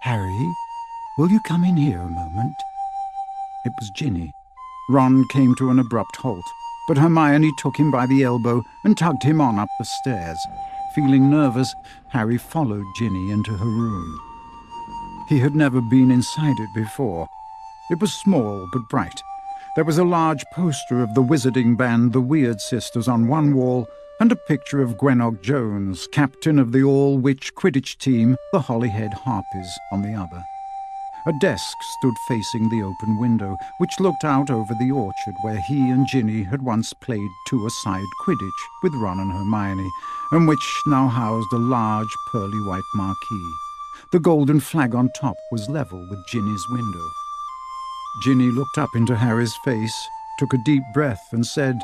Harry, will you come in here a moment? It was Ginny. Ron came to an abrupt halt, but Hermione took him by the elbow and tugged him on up the stairs. Feeling nervous, Harry followed Ginny into her room. He had never been inside it before. It was small but bright. There was a large poster of the wizarding band the Weird Sisters on one wall and a picture of Gwenog Jones, captain of the all-witch Quidditch team, the Holyhead Harpies, on the other. A desk stood facing the open window, which looked out over the orchard where he and Ginny had once played two-a-side Quidditch with Ron and Hermione, and which now housed a large pearly-white marquee. The golden flag on top was level with Ginny's window. Ginny looked up into Harry's face, took a deep breath, and said,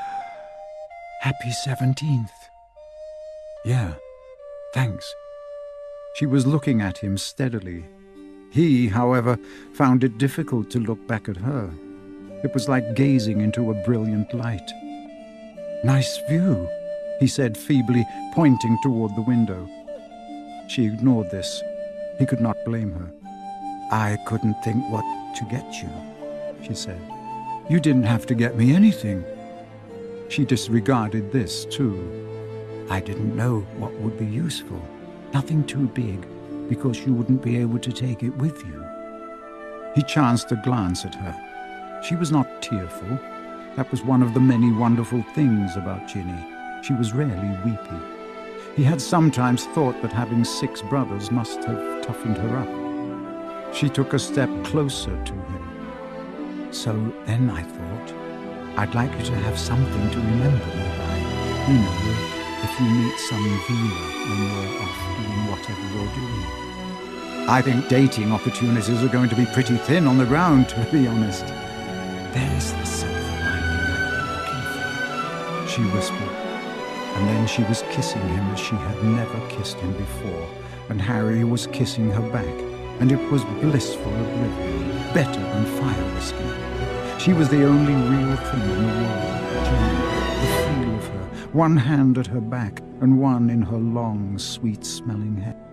"Happy 17th. Yeah, thanks." She was looking at him steadily. He, however, found it difficult to look back at her. It was like gazing into a brilliant light. "Nice view," he said feebly, pointing toward the window. She ignored this. He could not blame her. "I couldn't think what to get you," she said. "You didn't have to get me anything." She disregarded this, too. "I didn't know what would be useful. Nothing too big, because you wouldn't be able to take it with you." He chanced a glance at her. She was not tearful. That was one of the many wonderful things about Ginny. She was rarely weepy. He had sometimes thought that having 6 brothers must have toughened her up. She took a step closer to him. "So then I thought, I'd like you to have something to remember me by. You know, if you meet some viewer when you're off doing whatever you're doing. I think dating opportunities are going to be pretty thin on the ground, to be honest. There's the silver lining I'm looking for," she whispered. And then she was kissing him as she had never kissed him before, and Harry was kissing her back, and it was blissful oblivion, better than fire whiskey. She was the only real thing in the world, Ginny, the feel of her, one hand at her back and one in her long, sweet-smelling hair.